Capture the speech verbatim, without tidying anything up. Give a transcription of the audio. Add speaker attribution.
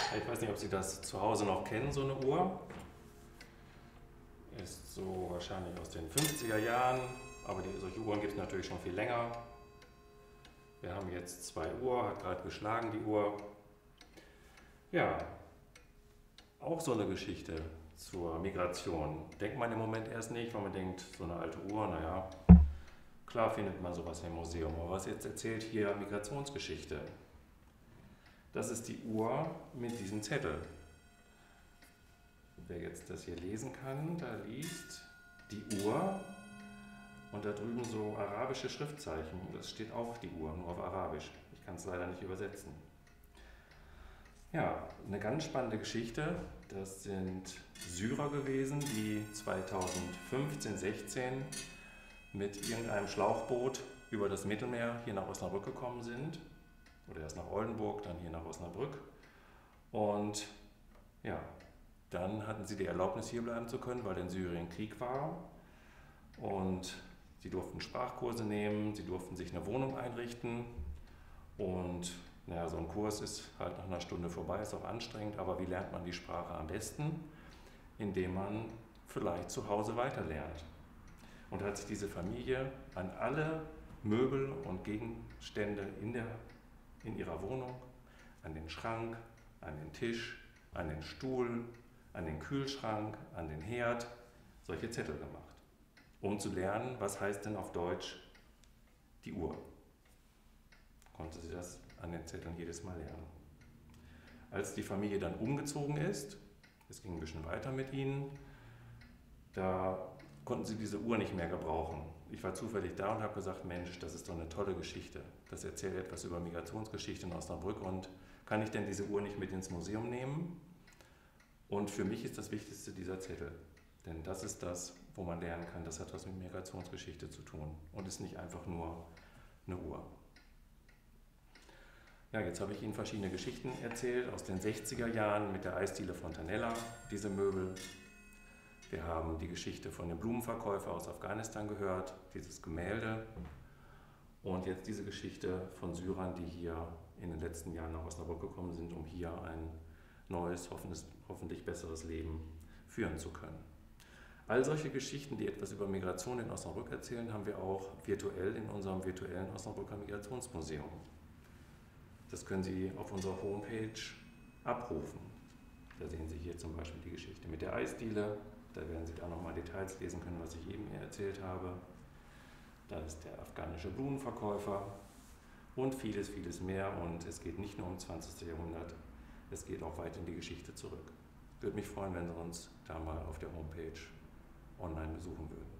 Speaker 1: Ich weiß nicht, ob Sie das zu Hause noch kennen, so eine Uhr. Ist so wahrscheinlich aus den fünfziger Jahren, aber die, solche Uhren gibt es natürlich schon viel länger. Wir haben jetzt zwei Uhr, hat gerade geschlagen die Uhr. Ja, auch so eine Geschichte zur Migration. Denkt man im Moment erst nicht, weil man denkt, so eine alte Uhr, naja, klar findet man sowas im Museum. Aber was jetzt erzählt hier Migrationsgeschichte? Das ist die Uhr mit diesem Zettel. Wer jetzt das hier lesen kann, da liest die Uhr und da drüben so arabische Schriftzeichen. Das steht auf die Uhr, nur auf Arabisch. Ich kann es leider nicht übersetzen. Ja, eine ganz spannende Geschichte. Das sind Syrer gewesen, die zweitausendfünfzehn, sechzehn mit irgendeinem Schlauchboot über das Mittelmeer hier nach Osnabrück gekommen sind. Oder erst nach Oldenburg, dann hier nach Osnabrück. Und ja, dann hatten sie die Erlaubnis, hier bleiben zu können, weil in Syrien Krieg war. Und sie durften Sprachkurse nehmen, sie durften sich eine Wohnung einrichten. Und naja, so ein Kurs ist halt nach einer Stunde vorbei, ist auch anstrengend, aber wie lernt man die Sprache am besten? Indem man vielleicht zu Hause weiterlernt. Und da hat sich diese Familie an alle Möbel und Gegenstände in, der, in ihrer Wohnung, an den Schrank, an den Tisch, an den Stuhl, an den Kühlschrank, an den Herd, solche Zettel gemacht, um zu lernen, was heißt denn auf Deutsch die Uhr. Konnte sie das an den Zetteln jedes Mal lernen. Als die Familie dann umgezogen ist, es ging ein bisschen weiter mit ihnen, da konnten sie diese Uhr nicht mehr gebrauchen. Ich war zufällig da und habe gesagt, Mensch, das ist doch eine tolle Geschichte. Das erzählt etwas über Migrationsgeschichte in Osnabrück und kann ich denn diese Uhr nicht mit ins Museum nehmen? Und für mich ist das Wichtigste dieser Zettel. Denn das ist das, wo man lernen kann, das hat was mit Migrationsgeschichte zu tun und ist nicht einfach nur eine Uhr. Ja, jetzt habe ich Ihnen verschiedene Geschichten erzählt aus den sechziger Jahren mit der Eisdiele Fontanella, diese Möbel. Wir haben die Geschichte von dem Blumenverkäufer aus Afghanistan gehört, dieses Gemälde. Und jetzt diese Geschichte von Syrern, die hier in den letzten Jahren nach Osnabrück gekommen sind, um hier ein neues, hoffentlich besseres Leben führen zu können. All solche Geschichten, die etwas über Migration in Osnabrück erzählen, haben wir auch virtuell in unserem virtuellen Osnabrücker Migrationsmuseum. Das können Sie auf unserer Homepage abrufen. Da sehen Sie hier zum Beispiel die Geschichte mit der Eisdiele. Da werden Sie da nochmal Details lesen können, was ich eben erzählt habe. Da ist der afghanische Blumenverkäufer und vieles, vieles mehr. Und es geht nicht nur um das zwanzigste Jahrhundert, es geht auch weit in die Geschichte zurück. Würde mich freuen, wenn Sie uns da mal auf der Homepage online besuchen würden.